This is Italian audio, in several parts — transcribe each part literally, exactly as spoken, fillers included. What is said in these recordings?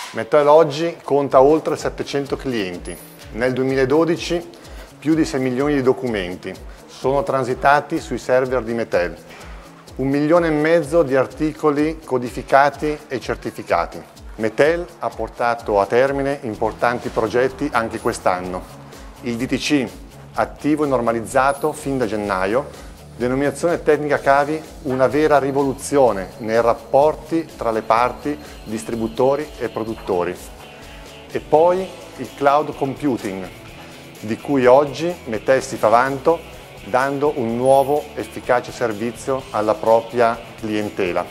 Metel oggi conta oltre settecento clienti. Nel duemiladodici più di sei milioni di documenti sono transitati sui server di Metel. Un milione e mezzo di articoli codificati e certificati. Metel ha portato a termine importanti progetti anche quest'anno. Il D T C, attivo e normalizzato fin da gennaio, denominazione tecnica cavi, una vera rivoluzione nei rapporti tra le parti, distributori e produttori. E poi il cloud computing, di cui oggi Metel si fa vanto, dando un nuovo efficace servizio alla propria clientela.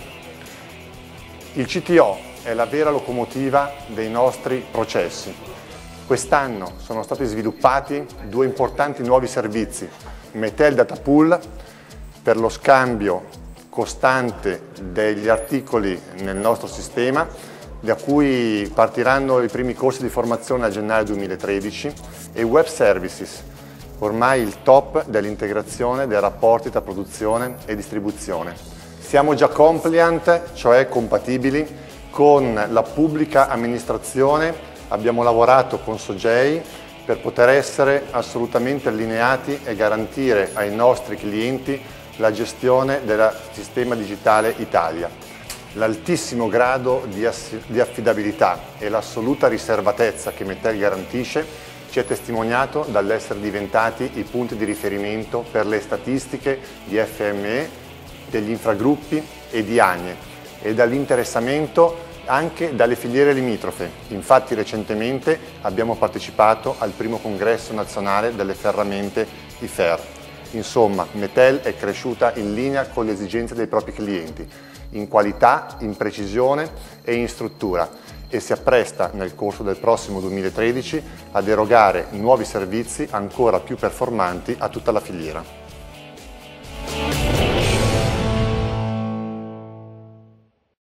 Il C T O è la vera locomotiva dei nostri processi. Quest'anno sono stati sviluppati due importanti nuovi servizi, Metel Data Pool per lo scambio costante degli articoli nel nostro sistema, da cui partiranno i primi corsi di formazione a gennaio duemilatredici, e Web Services, ormai il top dell'integrazione dei rapporti tra produzione e distribuzione. Siamo già compliant, cioè compatibili, con la pubblica amministrazione. Abbiamo lavorato con Sogei per poter essere assolutamente allineati e garantire ai nostri clienti la gestione del sistema digitale Italia. L'altissimo grado di, di affidabilità e l'assoluta riservatezza che Metel garantisce ci è testimoniato dall'essere diventati i punti di riferimento per le statistiche di F M E, degli infragruppi e di AGNE, e dall'interessamento anche dalle filiere limitrofe. Infatti recentemente abbiamo partecipato al primo congresso nazionale delle ferramente I F E R. Insomma, Metel è cresciuta in linea con le esigenze dei propri clienti, in qualità, in precisione e in struttura, e si appresta nel corso del prossimo duemilatredici ad erogare nuovi servizi ancora più performanti a tutta la filiera.